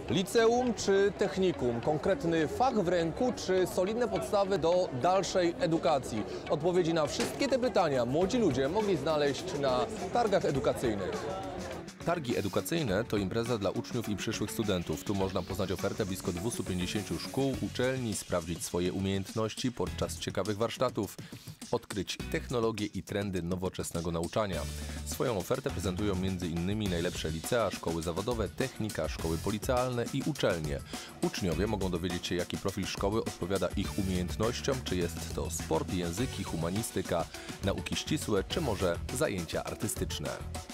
Liceum czy technikum? Konkretny fach w ręku czy solidne podstawy do dalszej edukacji? Odpowiedzi na wszystkie te pytania młodzi ludzie mogli znaleźć na targach edukacyjnych. Targi edukacyjne to impreza dla uczniów i przyszłych studentów. Tu można poznać ofertę blisko 250 szkół, uczelni, sprawdzić swoje umiejętności podczas ciekawych warsztatów, odkryć technologie i trendy nowoczesnego nauczania. Swoją ofertę prezentują m.in. najlepsze licea, szkoły zawodowe, technika, szkoły policealne i uczelnie. Uczniowie mogą dowiedzieć się, jaki profil szkoły odpowiada ich umiejętnościom, czy jest to sport, języki, humanistyka, nauki ścisłe, czy może zajęcia artystyczne.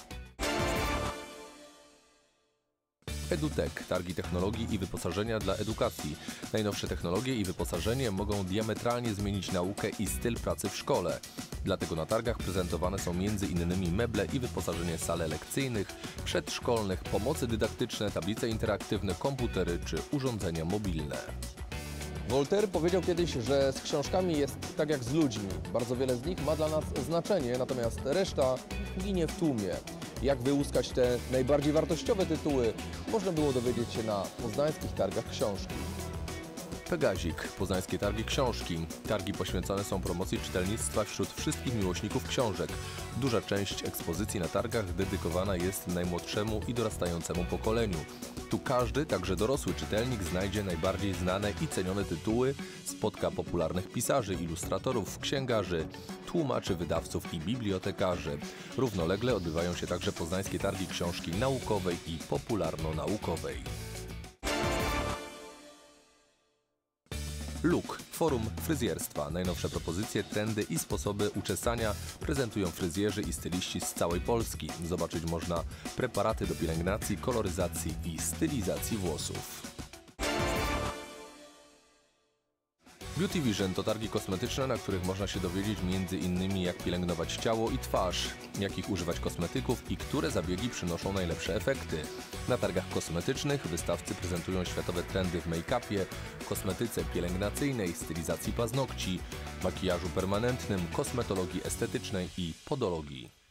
EduTech – targi technologii i wyposażenia dla edukacji. Najnowsze technologie i wyposażenie mogą diametralnie zmienić naukę i styl pracy w szkole. Dlatego na targach prezentowane są m.in. meble i wyposażenie sal lekcyjnych, przedszkolnych, pomocy dydaktyczne, tablice interaktywne, komputery czy urządzenia mobilne. Voltaire powiedział kiedyś, że z książkami jest tak jak z ludźmi. Bardzo wiele z nich ma dla nas znaczenie, natomiast reszta ginie w tłumie. Jak wyłuskać te najbardziej wartościowe tytuły, można było dowiedzieć się na poznańskich targach książki. Pegazik – Poznańskie Targi Książki. Targi poświęcone są promocji czytelnictwa wśród wszystkich miłośników książek. Duża część ekspozycji na targach dedykowana jest najmłodszemu i dorastającemu pokoleniu. Tu każdy, także dorosły czytelnik, znajdzie najbardziej znane i cenione tytuły, spotka popularnych pisarzy, ilustratorów, księgarzy, tłumaczy, wydawców i bibliotekarzy. Równolegle odbywają się także Poznańskie Targi Książki Naukowej i Popularno-Naukowej. Look – Forum Fryzjerstwa. Najnowsze propozycje, trendy i sposoby uczesania prezentują fryzjerzy i styliści z całej Polski. Zobaczyć można preparaty do pielęgnacji, koloryzacji i stylizacji włosów. Beauty Vision to targi kosmetyczne, na których można się dowiedzieć m.in. jak pielęgnować ciało i twarz, jakich używać kosmetyków i które zabiegi przynoszą najlepsze efekty. Na targach kosmetycznych wystawcy prezentują światowe trendy w make-upie, kosmetyce pielęgnacyjnej, stylizacji paznokci, makijażu permanentnym, kosmetologii estetycznej i podologii.